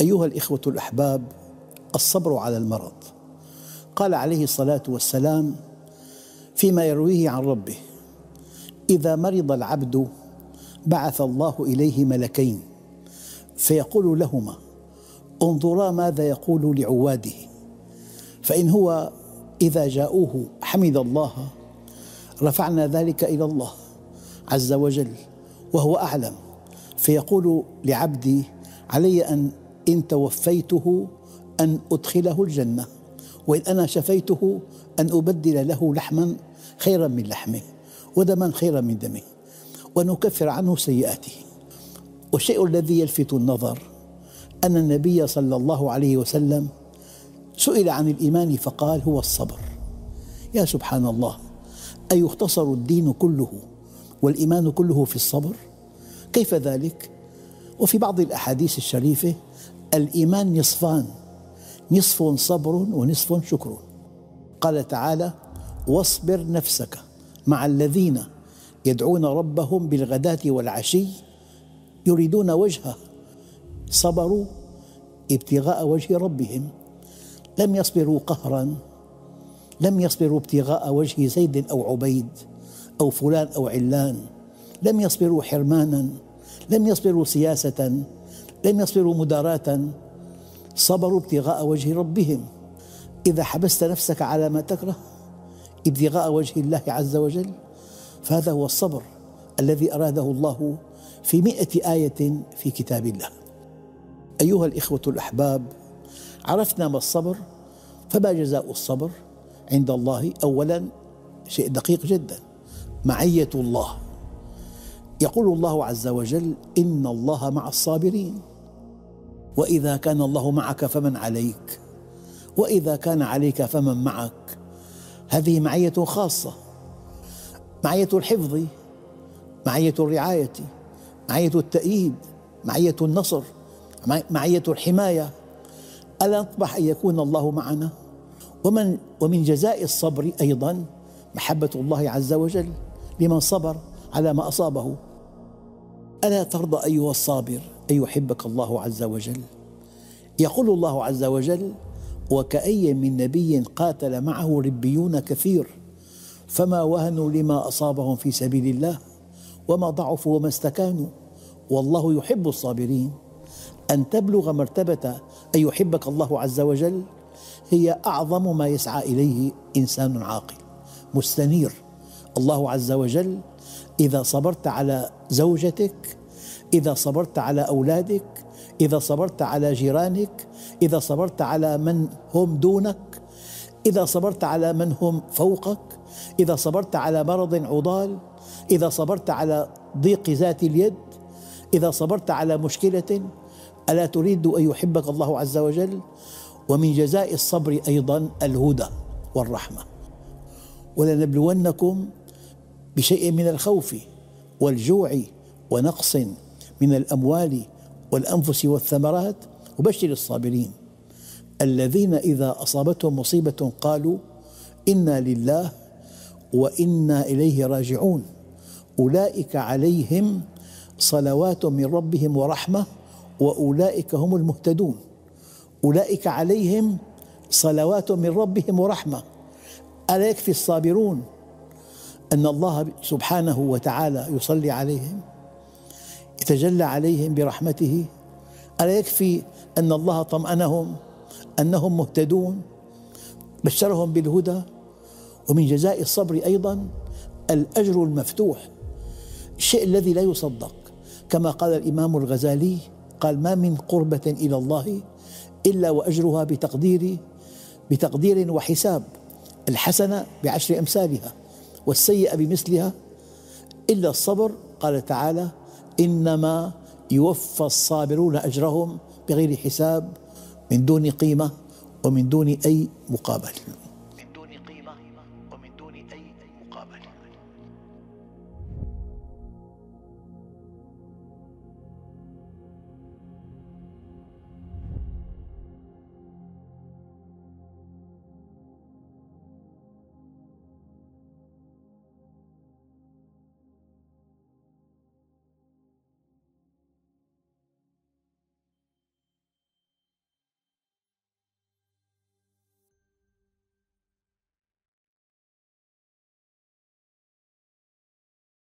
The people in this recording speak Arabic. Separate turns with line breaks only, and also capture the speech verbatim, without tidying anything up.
أيها الإخوة الأحباب، الصبر على المرض. قال عليه الصلاة والسلام فيما يرويه عن ربه: إذا مرض العبد بعث الله إليه ملكين فيقول لهما: انظرا ماذا يقول لعواده، فإن هو إذا جاءوه حمد الله رفعنا ذلك إلى الله عز وجل وهو أعلم، فيقول لعبدي: علي أن إن توفيته أن أدخله الجنة، وإن أنا شفيته أن أبدل له لحما خيرا من لحمه ودما خيرا من دمه ونكفر عنه سيئاته. والشيء الذي يلفت النظر أن النبي صلى الله عليه وسلم سئل عن الإيمان فقال: هو الصبر. يا سبحان الله، أيختصر الدين كله والإيمان كله في الصبر؟ كيف ذلك؟ وفي بعض الأحاديث الشريفة الإيمان نصفان، نصف صبر ونصف شكر. قال تعالى: واصبر نفسك مع الذين يدعون ربهم بالغداة والعشي يريدون وجهه. صبروا ابتغاء وجه ربهم، لم يصبروا قهرا، لم يصبروا ابتغاء وجه زيد أو عبيد أو فلان أو علان، لم يصبروا حرمانا، لم يصبروا سياسة، لم يصبروا مداراة، صبروا ابتغاء وجه ربهم. إذا حبست نفسك على ما تكره ابتغاء وجه الله عز وجل فهذا هو الصبر الذي أراده الله في مئة آية في كتاب الله. أيها الإخوة الأحباب، عرفنا ما الصبر، فما جزاء الصبر عند الله؟ أولا شيء دقيق جدا: معية الله. يقول الله عز وجل: إن الله مع الصابرين. وإذا كان الله معك فمن عليك، وإذا كان عليك فمن معك. هذه معية خاصة، معية الحفظ، معية الرعاية، معية التأييد، معية النصر، معية الحماية. ألا نطمح أن يكون الله معنا؟ ومن ومن جزاء الصبر أيضا محبة الله عز وجل لمن صبر على ما أصابه. ألا ترضى أيها الصابر أن يحبك الله عز وجل؟ يقول الله عز وجل: وكأي من نبي قاتل معه ربيون كثير فما وهنوا لما أصابهم في سبيل الله وما ضعفوا وما استكانوا والله يحب الصابرين. أن تبلغ مرتبة أن يحبك الله عز وجل هي أعظم ما يسعى إليه إنسان عاقل مستنير. الله عز وجل إذا صبرت على زوجتك، إذا صبرت على أولادك، إذا صبرت على جيرانك، إذا صبرت على من هم دونك، إذا صبرت على من هم فوقك، إذا صبرت على مرض عضال، إذا صبرت على ضيق ذات اليد، إذا صبرت على مشكلة، ألا تريد أن يحبك الله عز وجل؟ ومن جزاء الصبر أيضا الهدى والرحمة. ولنبلونكم بشيء من الخوف والجوع ونقص من الأموال والأنفس والثمرات وبشر الصابرين الذين إذا أصابتهم مصيبة قالوا إنا لله وإنا إليه راجعون أولئك عليهم صلوات من ربهم ورحمة وأولئك هم المهتدون. أولئك عليهم صلوات من ربهم ورحمة. ألا يكفي الصابرون أن الله سبحانه وتعالى يصلي عليهم، يتجلى عليهم برحمته؟ ألا يكفي أن الله طمأنهم أنهم مهتدون، بشرهم بالهدى؟ ومن جزاء الصبر أيضا الأجر المفتوح، الشيء الذي لا يصدق. كما قال الإمام الغزالي قال: ما من قربة إلى الله إلا وأجرها بتقدير بتقدير وحساب، الحسنة بعشر أمثالها والسيئة بمثلها إلا الصبر. قال تعالى: إنما يوفى الصابرون أجرهم بغير حساب، من دون قيمة ومن دون أي مقابل.